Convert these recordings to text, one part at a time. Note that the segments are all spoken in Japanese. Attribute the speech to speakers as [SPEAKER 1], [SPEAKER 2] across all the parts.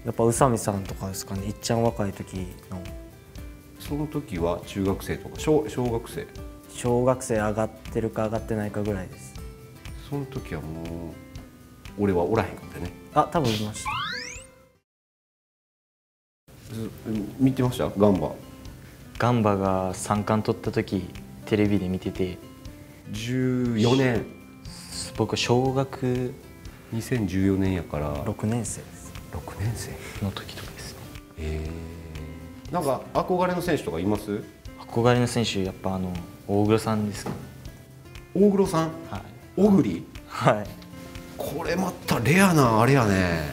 [SPEAKER 1] やっぱ宇佐美さんとかですかね。いっちゃん若い時の。
[SPEAKER 2] その時は中学生とか小学生？
[SPEAKER 1] 小学生上がってるか上がってないかぐらいです。
[SPEAKER 2] その時はもう俺はおらへんかったね。
[SPEAKER 1] あ、多分いました。
[SPEAKER 2] 見てました？ガンバ。
[SPEAKER 3] ガンバが3冠取った時テレビで見てて、
[SPEAKER 2] 14年。
[SPEAKER 3] 僕小学
[SPEAKER 2] 2014年やから
[SPEAKER 1] 6年生です。
[SPEAKER 2] 6年生
[SPEAKER 3] の時とかですね。
[SPEAKER 2] なんか憧れの選手とかいます？
[SPEAKER 3] 憧れの選手やっぱ大黒さんですかね。
[SPEAKER 2] 大黒さん。
[SPEAKER 3] はい。
[SPEAKER 2] 小栗。
[SPEAKER 3] はい。
[SPEAKER 2] これまたレアなあれやね。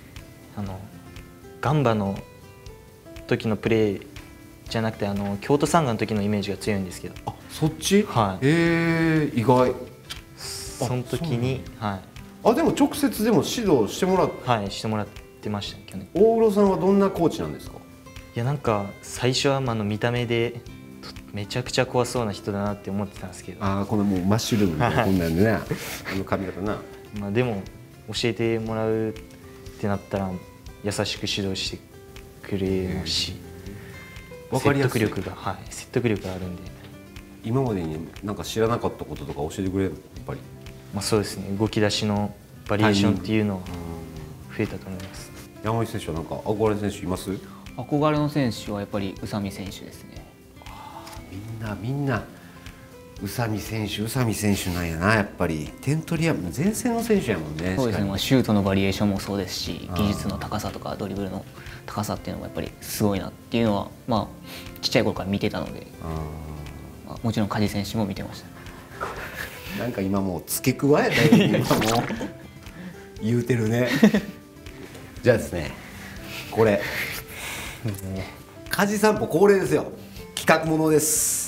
[SPEAKER 3] ガンバの時のプレーじゃなくて京都サンガの時のイメージが強いんですけど。
[SPEAKER 2] あ、そっち？
[SPEAKER 3] はい。
[SPEAKER 2] 意外。
[SPEAKER 3] その時に、はい。
[SPEAKER 2] あ、でも直接でも指導してもらっ
[SPEAKER 3] はいしてもらってましたね、去年。
[SPEAKER 2] 大黒さんはどんなコーチなんですか？
[SPEAKER 3] いやなんか最初は見た目でめちゃくちゃ怖そうな人だなって思ってたんですけど。
[SPEAKER 2] ああ、このもうマッシュルームみたいなこんなんでね、髪型な。
[SPEAKER 3] でも教えてもらうってなったら優しく指導してくれますし、
[SPEAKER 2] 分かりやすい。
[SPEAKER 3] 説得力があるんで。
[SPEAKER 2] 今までになんか知らなかったこととか教えてくれる？やっぱり。
[SPEAKER 3] そうですね、動き出しのバリエーションっていうのは増えたと思います。
[SPEAKER 2] 山口選手はなんか憧れの選手います？
[SPEAKER 4] 憧れの選手はやっぱり宇佐美選手ですね。
[SPEAKER 2] みんな宇佐美選手なんやな。やっぱり点取り屋前線の選手やもんね。
[SPEAKER 4] そうですね、シュートのバリエーションもそうですし、技術の高さとかドリブルの高さっていうのもやっぱりすごいなっていうのはちっちゃい頃から見てたので、もちろん梶選手も見てました。
[SPEAKER 2] なんか今もう付け加えたように今もう言うてるね。じゃあですね、これ梶散歩恒例ですよ。企画ものです。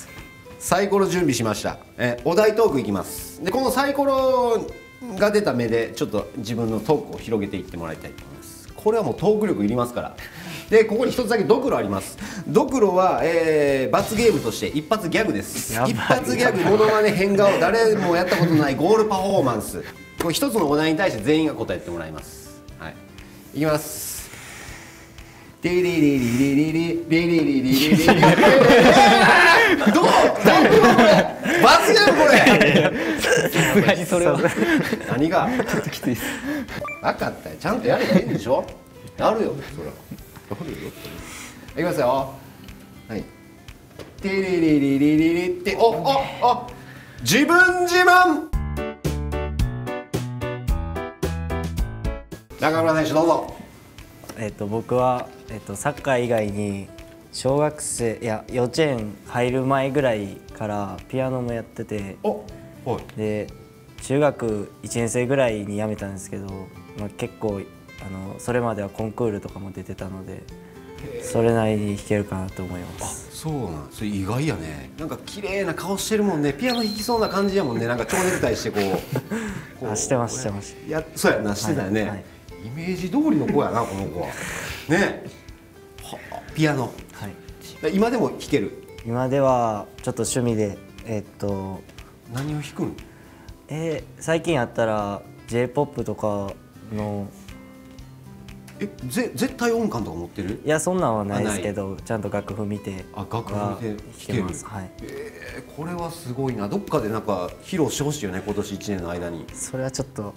[SPEAKER 2] サイコロ準備しました。お題トークいきます。でこのサイコロが出た目でちょっと自分のトークを広げていってもらいたいと思います。これはもうトーク力いりますから。でここに一つだけドクロあります。ドクロは、罰ゲームとして一発ギャグです。一発ギャグ、モノマネ、変顔、誰もやったことないゴールパフォーマンス。これ一つのお題に対して全員が答えてもらいます。はい、いきます。デリリリリリリリリリリリリリ。どう？罰ゲームこれ。
[SPEAKER 4] さすがにそれは
[SPEAKER 2] 何が？
[SPEAKER 4] ちょっときついです。
[SPEAKER 2] 分かったよ。ちゃんとやればいいんでしょ。やるよそれは。いきますよ。はい。テリリリリリリって、自分自慢。中村選手どうぞ。
[SPEAKER 1] 僕はサッカー以外に小学生幼稚園入る前ぐらいからピアノもやってて、で中学1年生ぐらいに辞めたんですけど、結構それまではコンクールとかも出てたので、それなりに弾けるかなと思います。
[SPEAKER 2] そうなん、それ意外やね。なんか綺麗な顔してるもんね。ピアノ弾きそうな感じやもんね。なんか蝶ネクタイしてこう
[SPEAKER 1] してました。
[SPEAKER 2] そうやな、してたよね、はい、イメージ通りの子やなこの子はね。ピアノ、はい、今でも弾ける？今
[SPEAKER 1] ではちょっと趣味で
[SPEAKER 2] 何を弾くん？
[SPEAKER 1] 最近やったら J−POP とかの
[SPEAKER 2] 絶対音感とか持ってる？
[SPEAKER 1] いやそんなんはないですけど、ちゃんと楽譜見て
[SPEAKER 2] 楽譜見て弾ける。
[SPEAKER 1] はい、
[SPEAKER 2] これはすごいな。どっかでなんか披露してほしいよね、今年1年の間に。
[SPEAKER 1] それはちょっと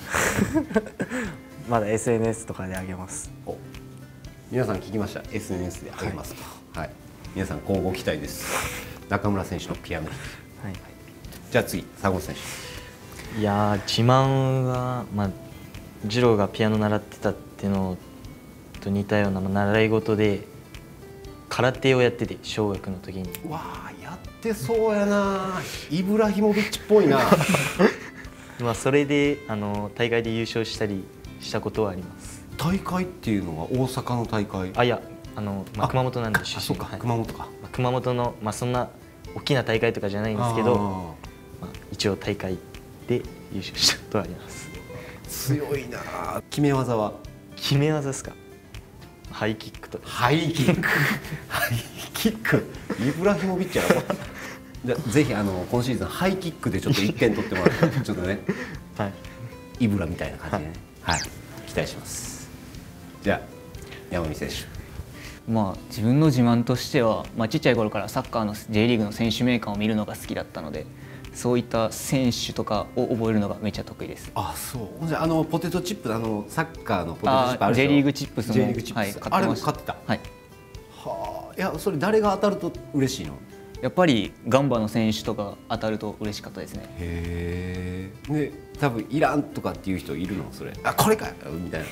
[SPEAKER 1] まだ SNS とかであげます。
[SPEAKER 2] 皆さん聞きました？ SNS であげますと、はい、皆さん交互期待です。中村選手のピアノ弾き、はい、じゃあ次佐合選手。
[SPEAKER 3] いや自慢は次郎がピアノ習ってたっていうのと似たような習い事で空手をやってて、小学の時に。
[SPEAKER 2] わあ、やってそうやな。イブラヒモビッチっぽいな。
[SPEAKER 3] それで大会で優勝したりしたことはあります。
[SPEAKER 2] 大会っていうのは大阪の大会？
[SPEAKER 3] いや熊本なんで出身。
[SPEAKER 2] そうか、熊本か。
[SPEAKER 3] 熊本のそんな大きな大会とかじゃないんですけど、一応大会で優勝したことはあります。
[SPEAKER 2] 強いな。決め技は？
[SPEAKER 3] 決め技ですか？ハイキックと。
[SPEAKER 2] ハイキック。ハイキック。イブラヒモビッチやろ。じゃぜひ今シーズンハイキックでちょっと1点取ってもらってちょっとね、はい、イブラみたいな感じでね、はい、期待します。じゃあ山見選手。
[SPEAKER 4] 自分の自慢としては、ちっちゃい頃からサッカーの J リーグの選手名鑑を見るのが好きだったので、そういった選手とかを覚えるのがめっちゃ得意です。
[SPEAKER 2] あ、そう。じゃあポテトチップサッカーのポテトチップあるでしょ。
[SPEAKER 4] J リーグチップスも
[SPEAKER 2] J リーグチップス、
[SPEAKER 4] はい、買って
[SPEAKER 2] あれ
[SPEAKER 4] ました。
[SPEAKER 2] も買ってた。
[SPEAKER 4] はい。
[SPEAKER 2] はあ。いや、それ誰が当たると嬉しいの？
[SPEAKER 4] やっぱりガンバの選手とか当たると嬉しかったですね。
[SPEAKER 2] へえ。で、多分いらんとかっていう人いるの？それ。あ、これかみたいな。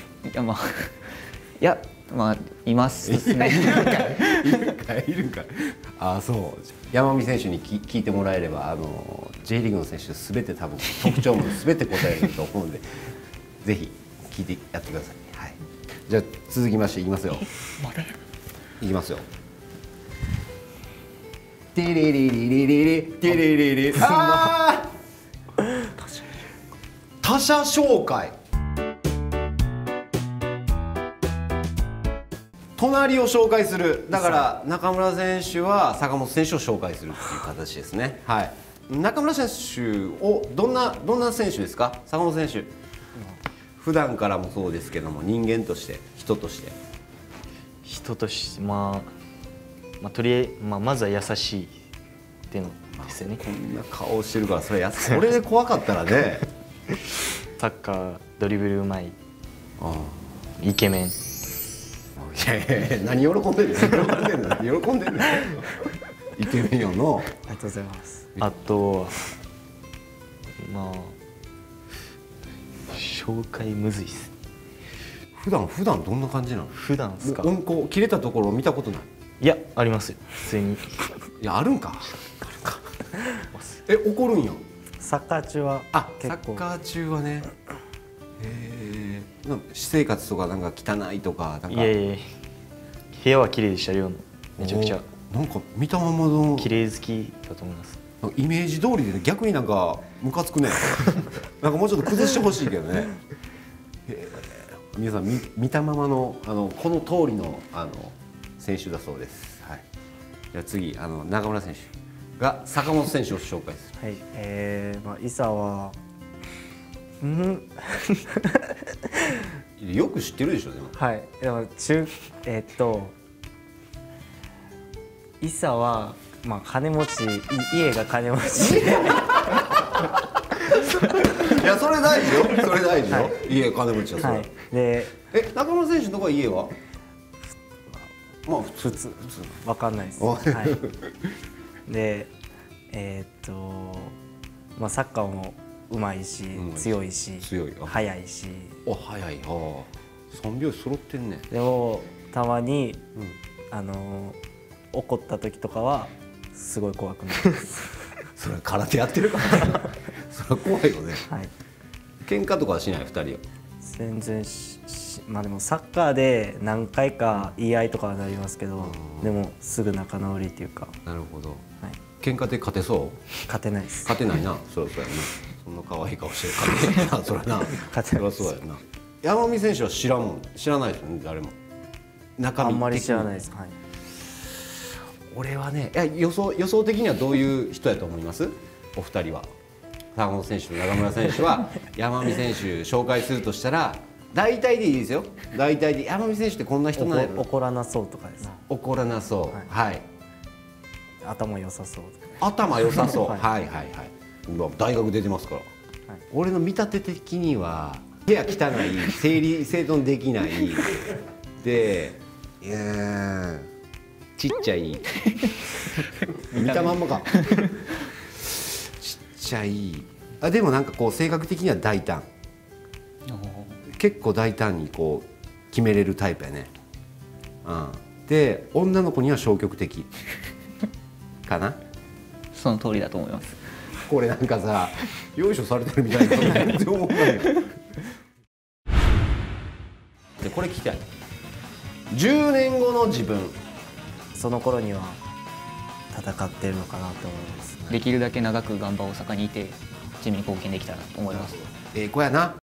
[SPEAKER 4] いますね。
[SPEAKER 2] いるんかい。あ、そう。山見選手に聞いてもらえれば、J リーグの選手すべて多分特徴もすべて答えると思うので、ぜひ聞いてやってください。はい。じゃあ続きましていきますよ。いきますよ。テレレレレレレテレレレ。ああ。他者紹介。隣を紹介する。だから中村選手は坂本選手を紹介するっていう形ですね。はい。中村選手をどんな選手ですか？坂本選手。普段からもそうですけども、人間として人として
[SPEAKER 3] とりあえずまずは優しいっていうのですよね。
[SPEAKER 2] こんな顔してるからそれで怖かったらね。
[SPEAKER 3] サッカードリブルうまい、イケメン。
[SPEAKER 2] いや何喜んでんの？喜んでんの？イケメンよの。
[SPEAKER 1] ありがとうございます。
[SPEAKER 3] あと紹介むずいっす。
[SPEAKER 2] 普段どんな感じなの？
[SPEAKER 3] 普段ですか？
[SPEAKER 2] 温厚切れたところを見たことない？
[SPEAKER 3] いや、ありますよ、普通に。
[SPEAKER 2] いや、あるんか。怒るんや。
[SPEAKER 1] サッカー中は
[SPEAKER 2] サ
[SPEAKER 1] 結構
[SPEAKER 2] ッカー中はね。私生活とかなんか汚いとかなんか。
[SPEAKER 3] いやいや、部屋は綺麗でしたよ。めちゃくちゃ
[SPEAKER 2] なんか見たままの
[SPEAKER 3] 綺麗好きだと思います。
[SPEAKER 2] イメージ通りでね、逆になんかムカつくね。なんかもうちょっと崩してほしいけどね。皆さん見たままのこの通りの選手だそうです。はい。じゃあ次中村選手が坂本選手を紹介する。
[SPEAKER 1] はい。伊佐は
[SPEAKER 2] よく知ってるでしょでも。
[SPEAKER 1] はい。でも伊佐は金持ち、家が金持ち。
[SPEAKER 2] いや、それ大事よ。それ大事よ。家金持ちはそれ。
[SPEAKER 1] で、
[SPEAKER 2] 中村選手のとこは家は？
[SPEAKER 1] 普通わかんないです。はい。で、サッカーもうまいし、強いし、速いし。
[SPEAKER 2] 速い。三拍子揃ってんね。
[SPEAKER 1] でもたまに怒った時とかはすごい怖くなります。
[SPEAKER 2] それ空手やってるからね。それ怖いよね。
[SPEAKER 1] はい。
[SPEAKER 2] 喧嘩とかはしない2人は？
[SPEAKER 1] 全然でもサッカーで何回か言い合いとかはなりますけど、でもすぐ仲直りっていうか。
[SPEAKER 2] なるほど。
[SPEAKER 1] はい。
[SPEAKER 2] 喧嘩で勝てそう？
[SPEAKER 1] 勝てないです。
[SPEAKER 2] 勝てないな。そりゃそうやな。そんな可愛い顔して勝てないな。そりゃな。
[SPEAKER 1] 勝てない。
[SPEAKER 2] そりゃそうやな。山見選手は知らないですよね、誰も。中身
[SPEAKER 1] あんまり知らないです。はい。
[SPEAKER 2] 俺はね、予想的にはどういう人やと思います？お二人は。坂本選手と中村選手は山見選手紹介するとしたら、大体でいいですよ。大体で山見選手ってこんな人なんやろ。
[SPEAKER 1] 怒らなそうとかです。
[SPEAKER 2] 怒らなそう。はい。
[SPEAKER 1] 頭良さそう。
[SPEAKER 2] 頭良さそう。はいはいはい。大学出てますから。俺の見立て的には部屋汚い、整理整頓できないで、ちっちゃい。見たまんまか。ちっちゃい。でもなんかこう性格的には大胆。結構大胆にこう決めれるタイプやね。で女の子には消極的かな。
[SPEAKER 4] その通りだと思います。
[SPEAKER 2] これなんかさ、よいしょされてるみたいな全然思わないよ。でこれ聞きたい。10年後の自分、
[SPEAKER 1] その頃には戦ってるのかなと思います。
[SPEAKER 4] できるだけ長くガンバ大阪にいてチームに貢献できたらと思います。
[SPEAKER 2] 子やな。